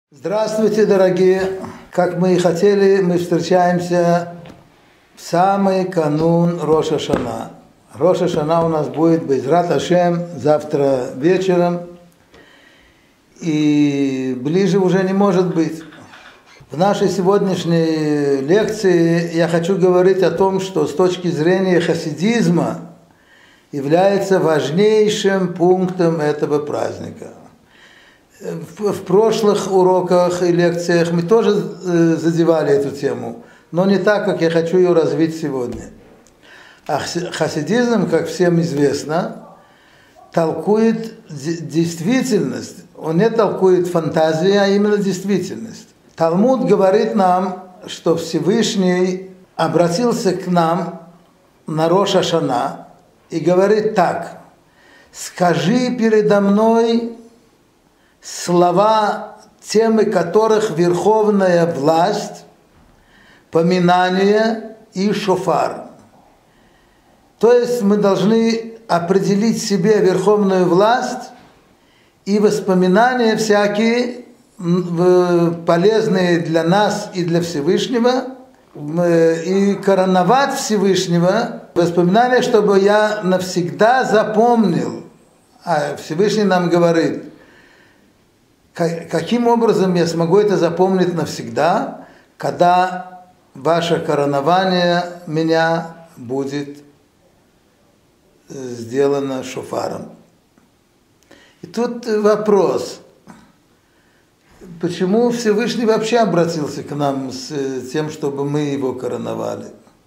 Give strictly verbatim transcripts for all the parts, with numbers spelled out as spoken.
Здравствуйте, дорогие! Как мы и хотели, мы встречаемся в самый канун Рош ха-Шана. Рош ха-Шана у нас будет Бе'эзрат Ашем завтра вечером, и ближе уже не может быть. В нашей сегодняшней лекции я хочу говорить о том, что с точки зрения хасидизма является важнейшим пунктом этого праздника. В, в прошлых уроках и лекциях мы тоже задевали эту тему, но не так, как я хочу ее развить сегодня. А хасидизм, как всем известно, толкует действительность. Он не толкует фантазию, а именно действительность. Талмуд говорит нам, что Всевышний обратился к нам на Рош ха-Шана и говорит так: «Скажи передо мной слова, темы которых верховная власть, поминание и шофар». То есть мы должны определить себе верховную власть и воспоминания всякие, полезные для нас и для Всевышнего, и короновать Всевышнего, воспоминания, чтобы я навсегда запомнил. А Всевышний нам говорит: каким образом я смогу это запомнить навсегда, когда ваше коронование меня будет сделано шофаром? И тут вопрос: почему Всевышний вообще обратился к нам с тем, чтобы мы его короновали?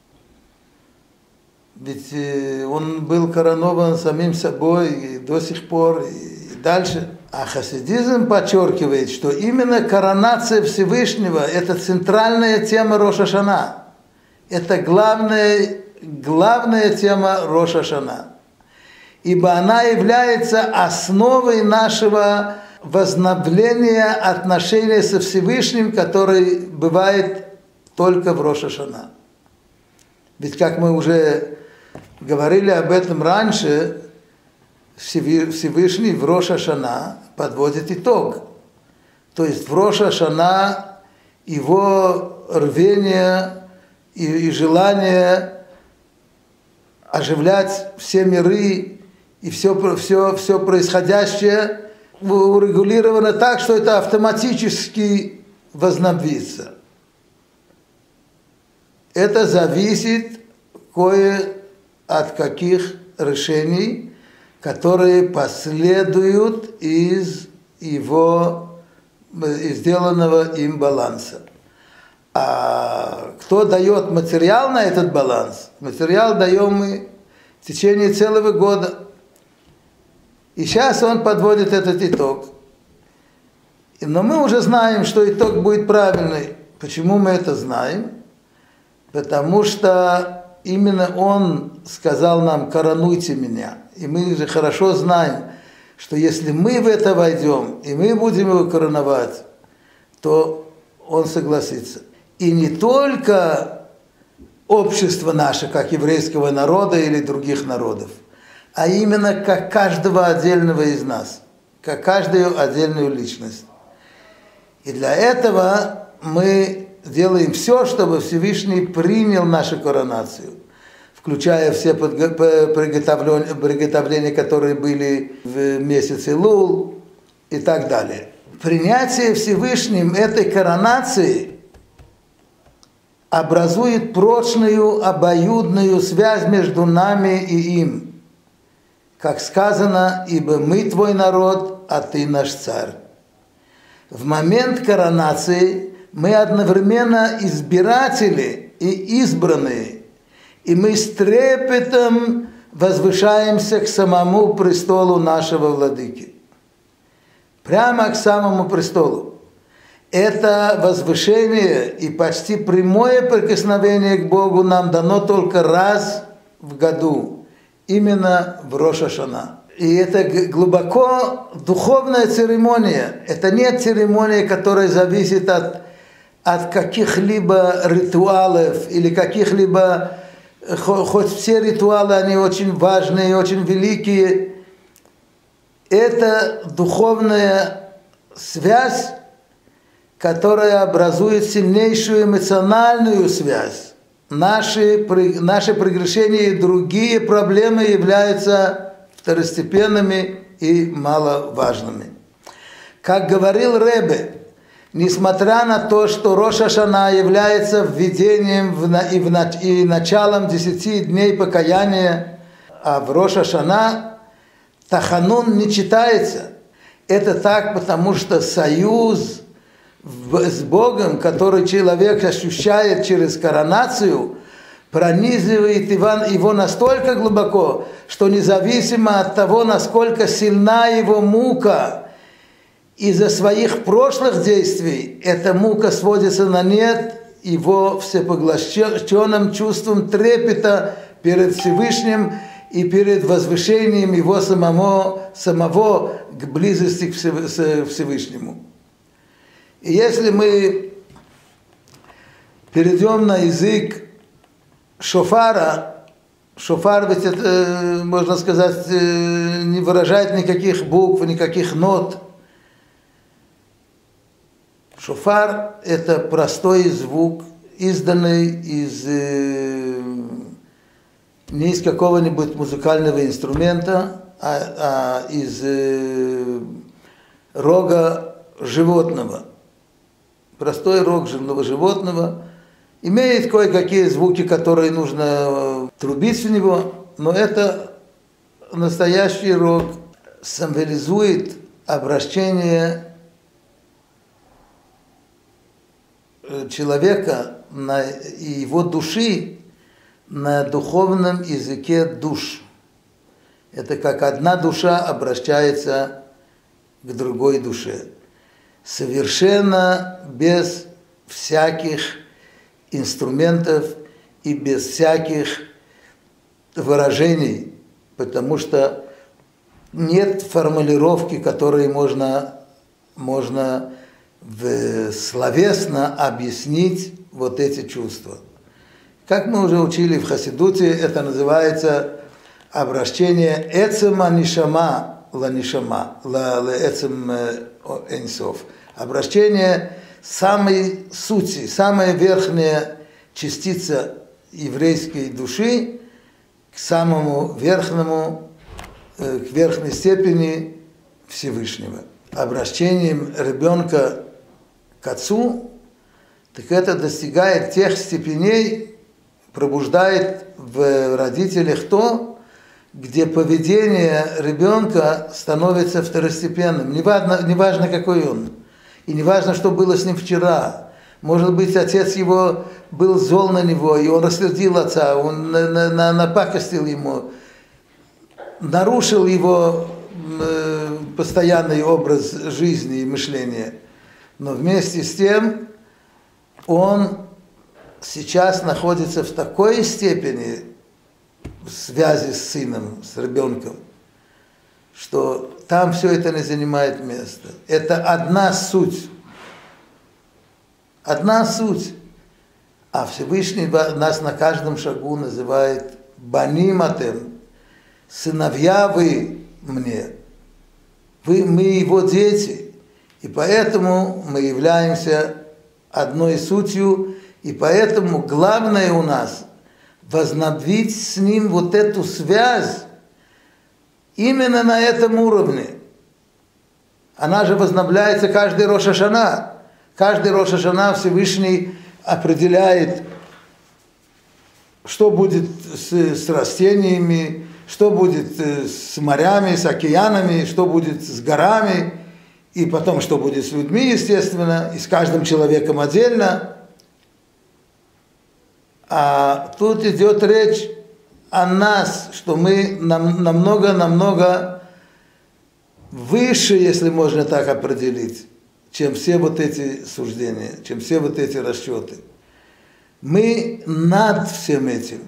Ведь он был коронован самим собой и до сих пор, и дальше. А хасидизм подчеркивает, что именно коронация Всевышнего – это центральная тема Рош ха-Шана. Это главная, главная тема Рош ха-Шана. Ибо она является основой нашего возобновления отношений со Всевышним, который бывает только в Рош ха-Шана. Ведь, как мы уже говорили об этом раньше, Всевышний в Рош ха-Шана подводит итог. То есть в Рош ха-Шана его рвение и, и желание оживлять все миры и все, все, все происходящее урегулировано так, что это автоматически возобновится. Это зависит кое от каких решений, которые последуют из его, из сделанного им баланса. А кто дает материал на этот баланс? Материал даем мы в течение целого года. И сейчас он подводит этот итог. Но мы уже знаем, что итог будет правильный. Почему мы это знаем? Потому что именно он сказал нам: коронуйте меня. И мы же хорошо знаем, что если мы в это войдем, и мы будем его короновать, то он согласится. И не только общество наше, как еврейского народа или других народов, а именно как каждого отдельного из нас, как каждую отдельную личность. И для этого мы делаем все, чтобы Всевышний принял нашу коронацию, включая все приготовления, приготовления, которые были в месяце Лул и так далее. Принятие Всевышним этой коронации образует прочную, обоюдную связь между нами и им. Как сказано: «Ибо мы твой народ, а ты наш царь». В момент коронации мы одновременно избиратели и избранные, и мы с трепетом возвышаемся к самому престолу нашего владыки. Прямо к самому престолу. Это возвышение и почти прямое прикосновение к Богу нам дано только раз в году, именно в Рош ха-Шана. И это глубоко духовная церемония. Это не церемония, которая зависит от, от каких-либо ритуалов или каких-либо... Хоть все ритуалы, они очень важные, очень великие, это духовная связь, которая образует сильнейшую эмоциональную связь. Наши, наши прегрешения и другие проблемы являются второстепенными и маловажными. Как говорил Ребе, несмотря на то, что Рош ха-Шана является введением и, в, и началом десяти дней покаяния, а в Рош ха-Шана Таханун не читается. Это так, потому что союз с Богом, который человек ощущает через коронацию, пронизывает его настолько глубоко, что независимо от того, насколько сильна его мука, из-за своих прошлых действий эта мука сводится на нет его всепоглощенным чувством трепета перед Всевышним и перед возвышением его самого, самого к близости к Всевышнему. И если мы перейдем на язык шофара, шофар ведь это, можно сказать, не выражает никаких букв, никаких нот. Шофар – это простой звук, изданный из, не из какого-нибудь музыкального инструмента, а, а из рога животного. Простой рог живого животного имеет кое-какие звуки, которые нужно трубить в него, но это настоящий рог, символизует обращение человека на, и его души на духовном языке душ. Это как одна душа обращается к другой душе. Совершенно без всяких инструментов и без всяких выражений, потому что нет формулировки, которые можно, можно словесно объяснить вот эти чувства. Как мы уже учили в Хасидуте, это называется обращение эцема нишама ла нишама, ла эцем энсов. Обращение самой сути, самая верхняя частица еврейской души к самому верхнему, к верхней степени Всевышнего. Обращением ребенка к отцу, так это достигает тех степеней, пробуждает в родителях то, где поведение ребенка становится второстепенным. Неважно, неважно какой он. И неважно, что было с ним вчера. Может быть, отец его был зол на него, и он рассердил отца, он напакостил ему, нарушил его постоянный образ жизни и мышления. Но вместе с тем он сейчас находится в такой степени связи с сыном, с ребенком, что там все это не занимает места. Это одна суть. Одна суть. А Всевышний нас на каждом шагу называет баним атем, сыновья вы мне. Вы, мы его дети, и поэтому мы являемся одной сутью, и поэтому главное у нас возобновить с ним вот эту связь именно на этом уровне. Она же возобновляется каждый Рош ха-Шана. Каждый Рош ха-Шана Всевышний определяет, что будет с, с растениями, что будет с морями, с океанами, что будет с горами, и потом, что будет с людьми, естественно, и с каждым человеком отдельно. А тут идет речь о нас, что мы намного-намного выше, если можно так определить, чем все вот эти суждения, чем все вот эти расчеты. Мы над всем этим.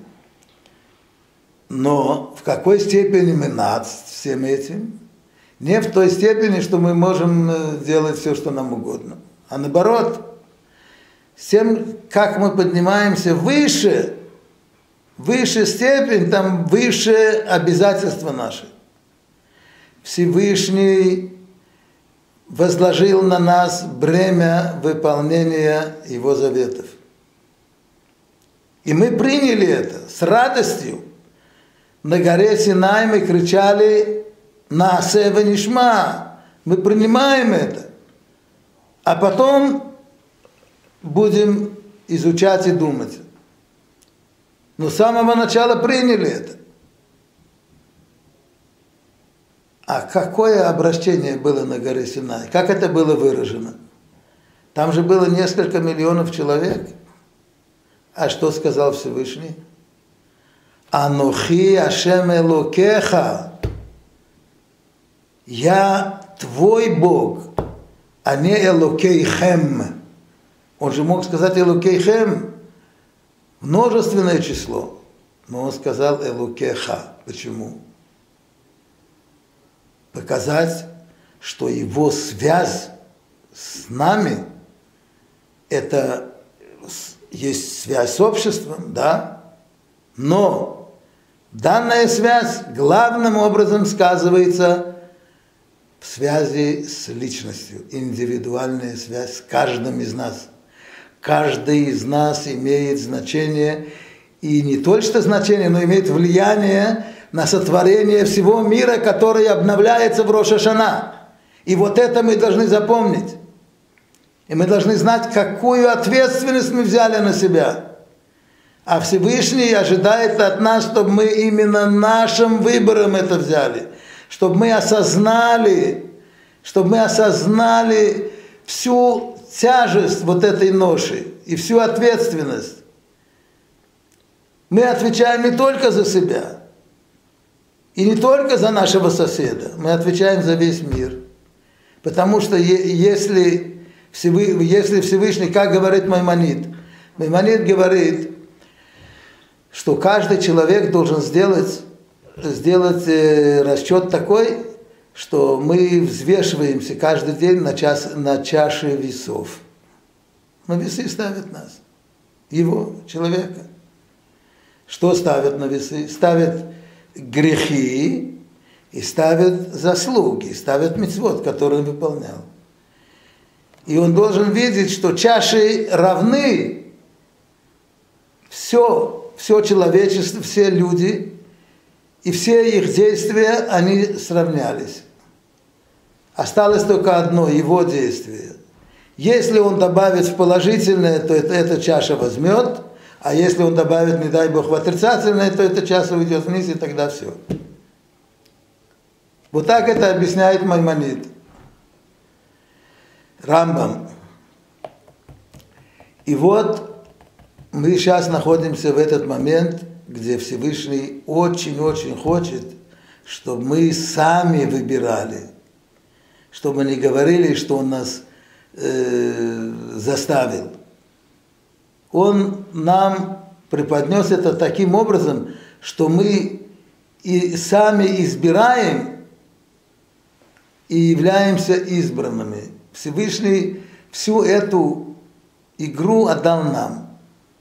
Но в какой степени мы над всем этим? Не в той степени, что мы можем делать все, что нам угодно, а наоборот, с тем, как мы поднимаемся выше, выше степень, там выше обязательства наши. Всевышний возложил на нас бремя выполнения Его заветов. И мы приняли это с радостью. На горе Синай мы кричали «Наасе венишма». Мы принимаем это. А потом будем изучать и думать. Но с самого начала приняли это. А какое обращение было на горе Синай? Как это было выражено? Там же было несколько миллионов человек. А что сказал Всевышний? Анохи Ашем Элокеха. Я твой Бог, а не Элокейхем. Он же мог сказать Элокейхем, множественное число. Но он сказал Элокеха. Почему? Показать, что его связь с нами, это есть связь с обществом, да, но данная связь главным образом сказывается в связи с личностью, индивидуальная связь с каждым из нас. Каждый из нас имеет значение, и не только значение, но имеет влияние на сотворение всего мира, который обновляется в Рош ха-Шана. И вот это мы должны запомнить. И мы должны знать, какую ответственность мы взяли на себя. А Всевышний ожидает от нас, чтобы мы именно нашим выбором это взяли. Чтобы мы осознали, чтобы мы осознали всю тяжесть вот этой ноши и всю ответственность. Мы отвечаем не только за себя, и не только за нашего соседа, мы отвечаем за весь мир. Потому что если Всевышний, если Всевышний, как говорит Маймонид, Маймонид говорит, что каждый человек должен сделать, сделать расчет такой, что мы взвешиваемся каждый день на, час, на чаше весов. На весы ставят нас, его, человека. Что ставят на весы? Ставят грехи и ставят заслуги, ставят мицвот, которые он выполнял. И он должен видеть, что чаши равны. Все, все человечество, все люди и все их действия, они сравнялись. Осталось только одно, его действие. Если он добавит в положительное, то это, эта чаша возьмет, а если он добавит, не дай Бог, в отрицательное, то эта чаша уйдет вниз, и тогда все. Вот так это объясняет Маймонид. Рамбам. И вот мы сейчас находимся в этот момент, где Всевышний очень-очень хочет, чтобы мы сами выбирали, чтобы не говорили, что он нас э, заставил. Он нам преподнес это таким образом, что мы и сами избираем и являемся избранными. Всевышний всю эту игру отдал нам.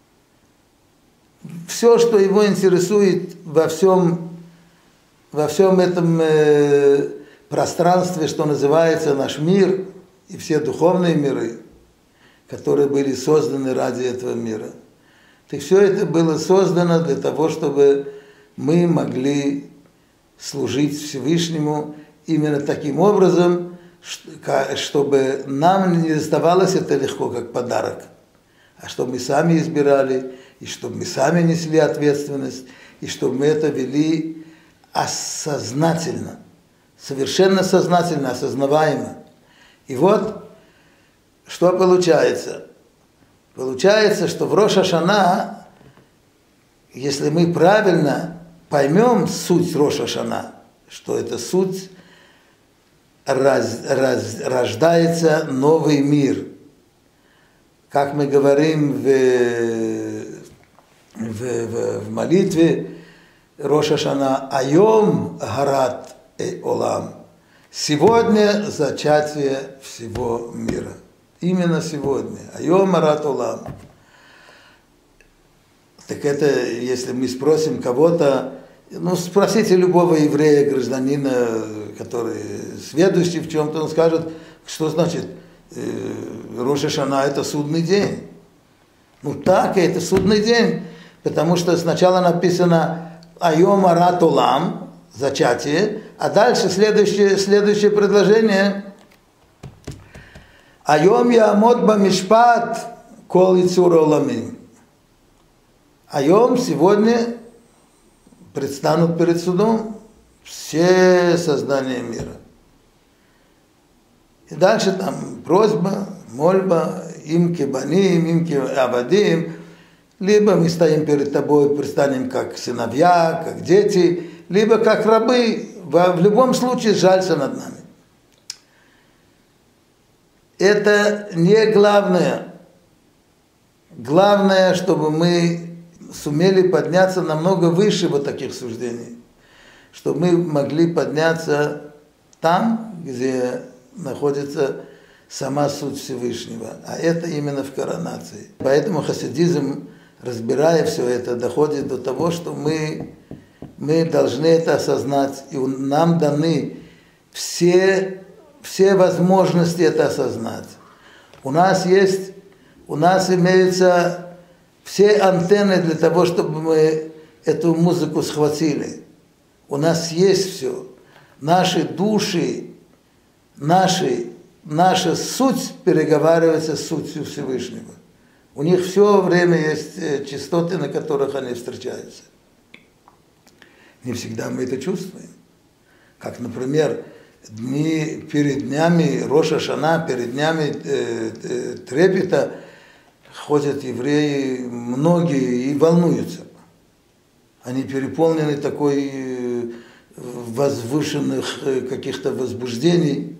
Все, что его интересует во всем, во всем этом э, пространстве, что называется наш мир, и все духовные миры, которые были созданы ради этого мира. Так все это было создано для того, чтобы мы могли служить Всевышнему именно таким образом, чтобы нам не доставалось это легко, как подарок, а чтобы мы сами избирали, и чтобы мы сами несли ответственность, и чтобы мы это вели осознательно, совершенно сознательно, осознаваемо. И вот, что получается? Получается, что в Рош ха-Шана, если мы правильно поймем суть Рош ха-Шана, что это суть, раз, раз, рождается новый мир. Как мы говорим в, в, в, в молитве Рош ха-Шана, «Айом гарат олам». Сегодня зачатие всего мира. Именно сегодня. Айом гарат олам. Так это, если мы спросим кого-то, ну, спросите любого еврея, гражданина, который сведущий в чем-то, он скажет, Что значит Рош ха-Шана это судный день? Ну так, это судный день, потому что сначала написано Айом Арат Олам, зачатие, а дальше следующее, следующее предложение Айом Яамод Бамишпат Кол Ицур Оламим. Айом, сегодня предстанут перед судом все создания мира. И дальше там просьба, мольба, им кебаним, им кебавадим, либо мы стоим перед тобой, предстанем как сыновья, как дети, либо как рабы. В любом случае жалься над нами. Это не главное. Главное, чтобы мы сумели подняться намного выше вот таких суждений. Чтобы мы могли подняться там, где находится сама суть Всевышнего. А это именно в коронации. Поэтому хасидизм, разбирая все это, доходит до того, что мы, мы должны это осознать. И нам даны все, все возможности это осознать. У нас есть, у нас имеются все антенны для того, чтобы мы эту музыку схватили. У нас есть все. Наши души, наши, наша суть переговаривается с сутью Всевышнего. У них все время есть частоты, на которых они встречаются. Не всегда мы это чувствуем. Как, например, дни, перед днями Рош ха-Шана, перед днями э, э, трепета ходят евреи, многие, и волнуются. Они переполнены такой э, возвышенных э, каких-то возбуждений.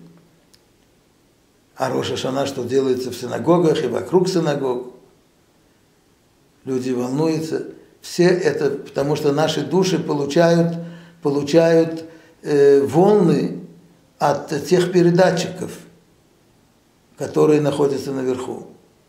А Рош ха-Шана, что делается в синагогах и вокруг синагог. Люди волнуются. Все это, потому что наши души получают, получают э, волны от тех передатчиков, которые находятся наверху.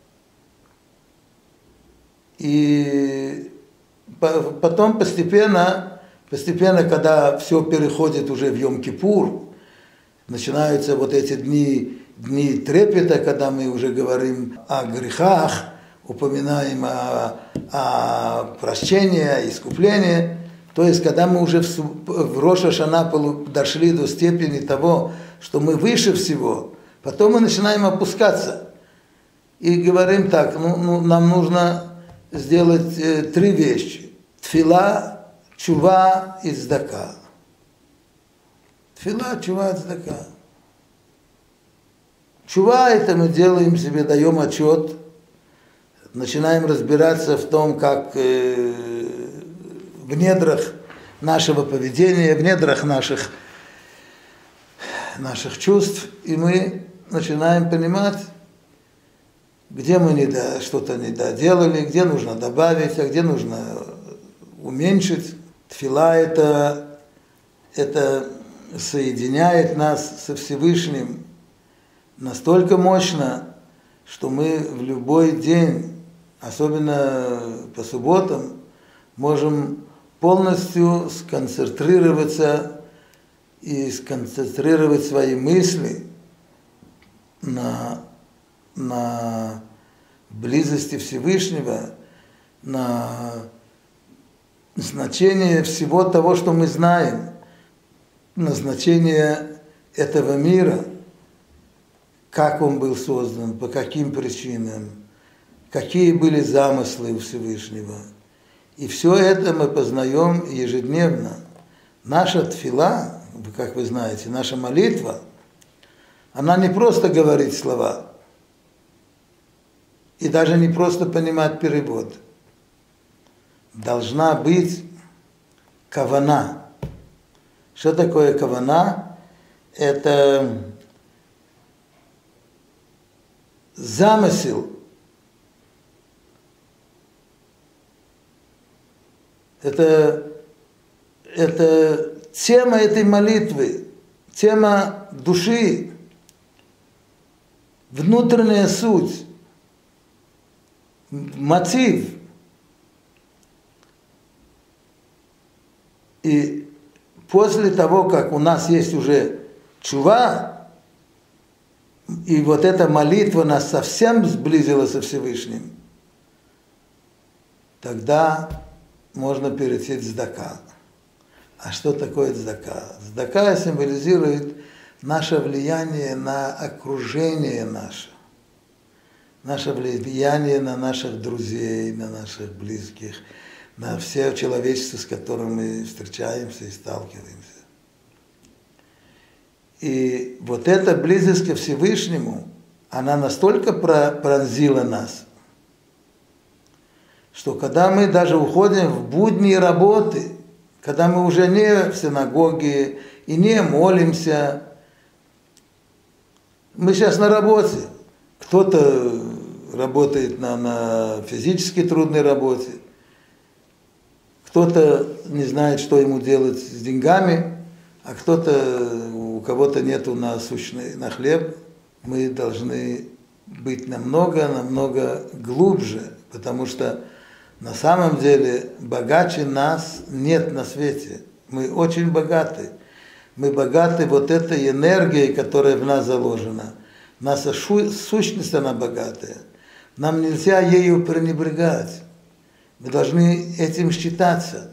И потом постепенно, постепенно, когда все переходит уже в Йом-Кипур, начинаются вот эти дни, дни трепета, когда мы уже говорим о грехах, упоминаем о, о прощении, о искуплении. То есть, когда мы уже в, в Рош ха-Шана дошли до степени того, что мы выше всего, потом мы начинаем опускаться. И говорим так, ну, ну, нам нужно сделать э, три вещи. Тфила, чува и цдака. Тфила, чува, цдака. Чува это мы делаем себе, даем отчет, начинаем разбираться в том, как э, в недрах нашего поведения, в недрах наших, наших чувств, и мы начинаем понимать, где мы не до, что-то не доделали, где нужно добавить, а где нужно уменьшить. Тфила это, это соединяет нас со Всевышним настолько мощно, что мы в любой день, особенно по субботам, можем полностью сконцентрироваться и сконцентрировать свои мысли на, на близости Всевышнего, на значение всего того, что мы знаем, на значение этого мира, как он был создан, по каким причинам, какие были замыслы у Всевышнего. И все это мы познаем ежедневно. Наша тфила, как вы знаете, наша молитва, она не просто говорит слова, и даже не просто понимать перевод. Должна быть кавана. Что такое кавана? Это замысел. Это, это тема этой молитвы, тема души, внутренняя суть, мотив. И после того, как у нас есть уже чува, и вот эта молитва нас совсем сблизила со Всевышним, тогда можно перейти к цдака. А что такое цдака? Цдака символизирует наше влияние на окружение наше, наше влияние на наших друзей, на наших близких, на все человечество, с которым мы встречаемся и сталкиваемся. И вот эта близость ко Всевышнему, она настолько пронзила нас, что когда мы даже уходим в будни работы, когда мы уже не в синагоге и не молимся, мы сейчас на работе. Кто-то работает на, на физически трудной работе, кто-то не знает, что ему делать с деньгами, а кто-то, у кого-то нету насущный, на хлеб. Мы должны быть намного, намного глубже, потому что на самом деле богаче нас нет на свете. Мы очень богаты. Мы богаты вот этой энергией, которая в нас заложена. Наша сущность, она богатая. Нам нельзя ею пренебрегать. Мы должны этим считаться.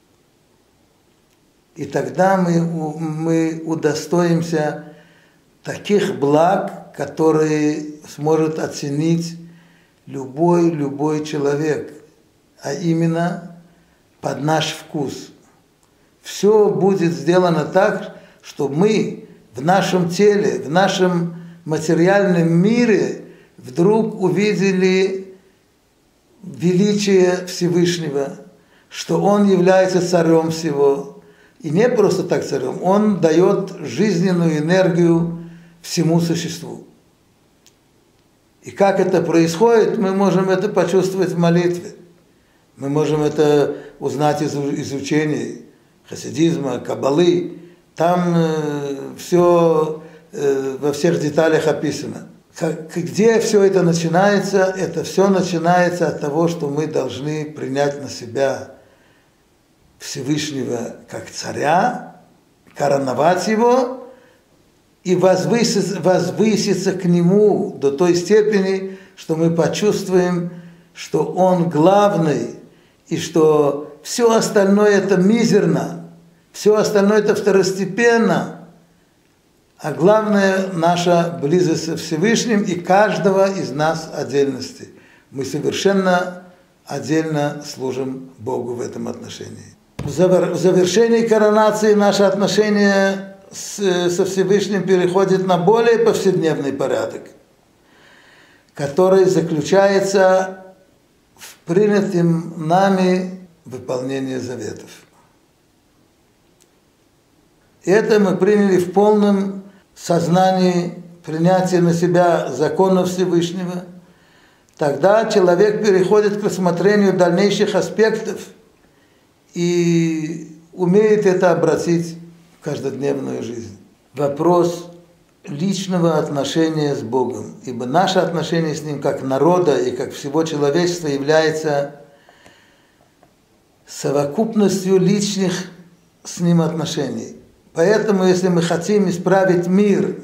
И тогда мы, мы удостоимся таких благ, которые сможет оценить любой, любой человек, а именно под наш вкус. Все будет сделано так, что мы в нашем теле, в нашем материальном мире вдруг увидели величие Всевышнего, что Он является царем всего. И не просто так царем, Он дает жизненную энергию всему существу. И как это происходит, мы можем это почувствовать в молитве. Мы можем это узнать из изучения хасидизма, каббалы. Там э, все э, во всех деталях описано. Как, где все это начинается? Это все начинается от того, что мы должны принять на себя Всевышнего как царя, короновать его и возвыситься, возвыситься к нему до той степени, что мы почувствуем, что он главный, и что все остальное это мизерно, все остальное это второстепенно, а главное наша близость со Всевышним и каждого из нас отдельности. Мы совершенно отдельно служим Богу в этом отношении. В завершении коронации наше отношение с, со Всевышним переходит на более повседневный порядок, который заключается в принятом нами выполнении заветов. И это мы приняли в полном сознании принятия на себя закона Всевышнего. Тогда человек переходит к рассмотрению дальнейших аспектов и умеет это обратить в каждодневную жизнь. Вопрос личного отношения с Богом, ибо наше отношение с Ним как народа и как всего человечества является совокупностью личных с Ним отношений. Поэтому, если мы хотим исправить мир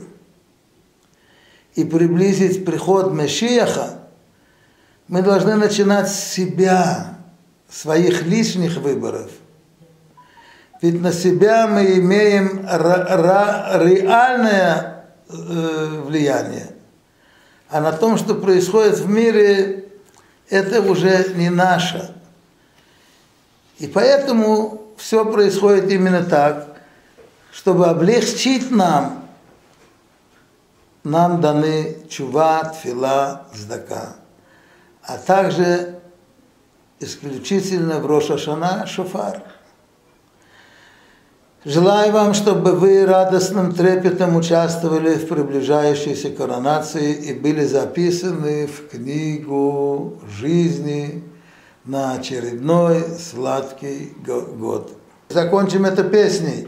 и приблизить приход Машиаха, мы должны начинать с себя, своих личных выборов. Ведь на себя мы имеем реальное э, влияние. А на том, что происходит в мире, это уже не наше. И поэтому все происходит именно так, чтобы облегчить нам, нам даны чува, тфила, цдака, а также исключительно в Рош ха-Шана шофар. Желаю вам, чтобы вы радостным трепетом участвовали в приближающейся коронации и были записаны в книгу жизни на очередной сладкий год. Закончим это песней.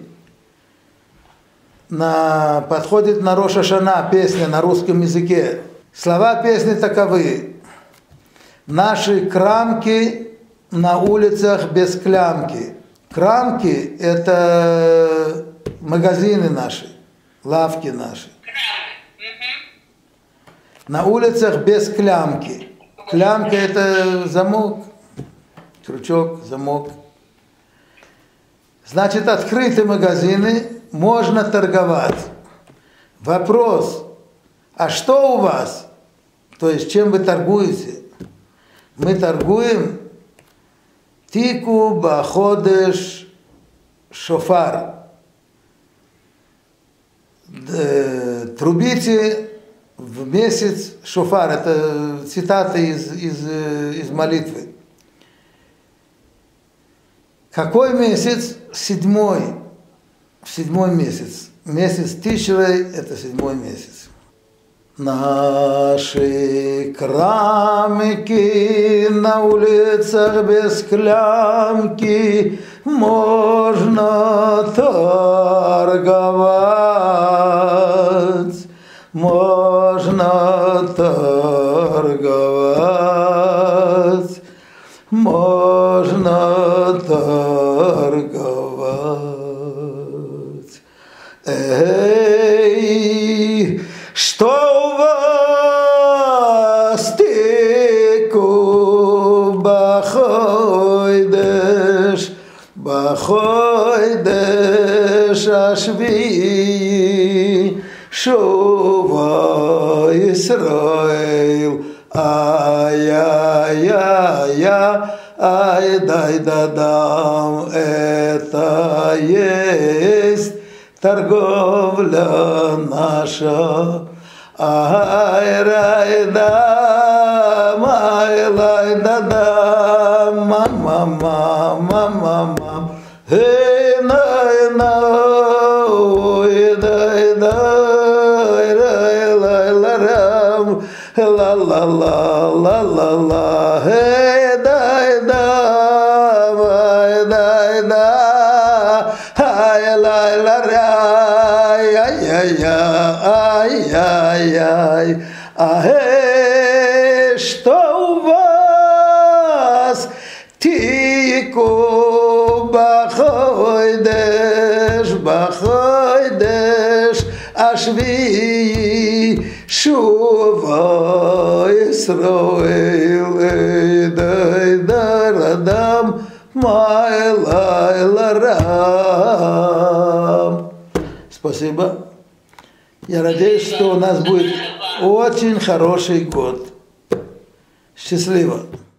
На, подходит на Рош ха-Шана песня на русском языке. Слова песни таковы. Наши крамки на улицах без клямки. Крамки – это магазины наши, лавки наши. На улицах без клямки. Клямка это замок, крючок, замок. Значит, открыты магазины, можно торговать. Вопрос, а что у вас? То есть, чем вы торгуете? Мы торгуем тику баходеш шофар. Трубите в месяц шофар. Это цитата из, из, из молитвы. Какой месяц? Седьмой. Седьмой месяц. Месяц Тишрей – это седьмой месяц. Наши крамики на улицах без клямки, можно торговать, можно торговать, можно торговать. Эй, что у вас тику бахойдеш, бахойдеш ашви, шува Исраил, ай-яй-яй-яй, ай дай дадам, это есть торговля наша. Ай рай дам, ай лай дадам, мама мама мама, эй най най дай дай рай лай ларам, ла ла ла ла ла ла, эй дай дам, ай дай да, ай лай ларай, ай ай ай ай ай, ай, что у вас тику бахойдеш, бахойдеш ашви, шува Исраил, дай дарадам, май лай ларам. Спасибо. Я надеюсь, что у нас будет очень хороший год. Счастливо.